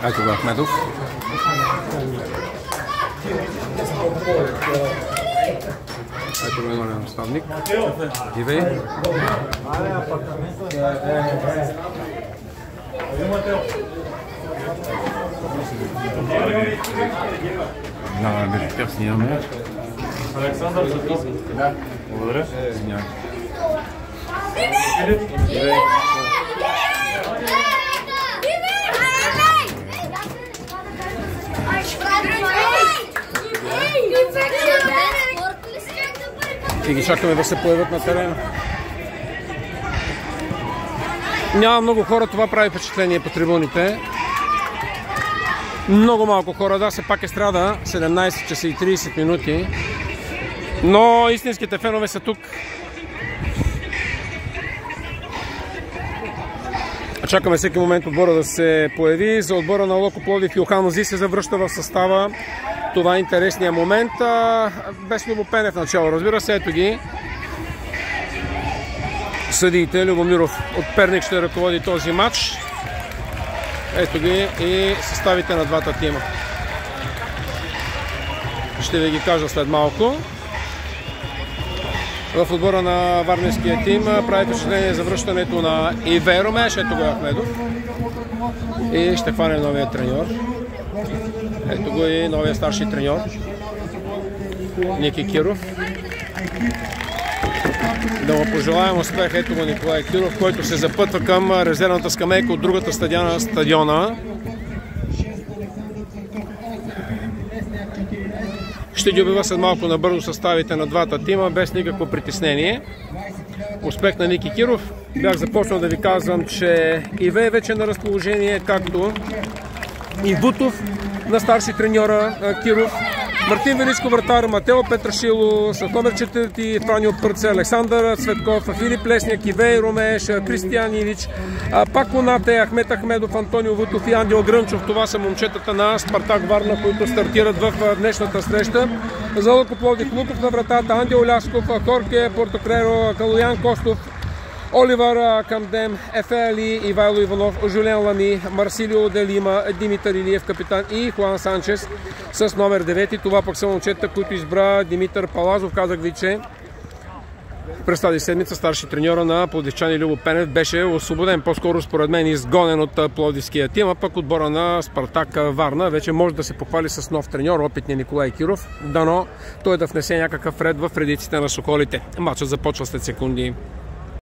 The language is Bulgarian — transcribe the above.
Ето го Ахмедов. Ето го новия наставник. Ивей. Тях снимаме. Александър Записки. Благодаря. Извинявай. И ги чакаме да се появят на терена. Няма много хора, това прави впечатление по трибуните. Много малко хора, да, все пак е страда, 17 часа и 30 минути. Но истинските фенове са тук. Чакаме всеки момент отбора да се появи. За отбора на Локо Пловдив Йохан Ози се завръща в състава. Това е интересният момент. Без Любопенев начало, разбира се, ето ги. Съдиите, Любомиров от Перник ще ръководи този матч. Ето ги и съставите на двата тима. Ще ви ги кажа след малко. В отбора на варненския тим прави впечатление за връщането на Ивей Ромеш. Ето го Ахмедов. И ще хване новия треньор. Ето го и новия старши треньор. Ники Киров. Да му пожелаем успех. Ето го Николай Киров, който се запътва към резервната скамейка от другата стадиона. Ще ги обява след малко набързо съставите на двата тима, без никакво притеснение. Успех на Ники Киров. Бях започнал да ви казвам, че Ивей вече е на разположение, както и Бутов на старши треньора Киров. Мартин Величко вратар, Матео Петрашило, с номер 4 Франио Пърце, Александър Цветков, Филип Лесняк, Ивей Ромеш, Кристиян Ивич, Пако Нате, Ахмет Ахмедов, Антонио Вутов и Ангел Грънчов. Това са момчетата на Спартак Варна, които стартират в днешната среща. За Локо Пловдив Луков на вратата, Ангел Лясков, Хорке Портокреро, Калуян Костов, Оливар Камдем, Ефели, Ивайло Иванов, Жулен Лами, Марсилио Делима, Димитър Илиев капитан и Хуан Санчес с номер 9. Това пък са момчета, които избра Димитър Палазов. Казах ви, че през тази седмица старши треньора на пловдивчани Любо Пенев беше освободен, по-скоро според мен изгонен от пловдивския тим, а пък отбора на Спартак Варна вече може да се похвали с нов треньор, опитния Николай Киров. Дано той да внесе някакъв ред в редиците на соколите. Матчът започва след секунди.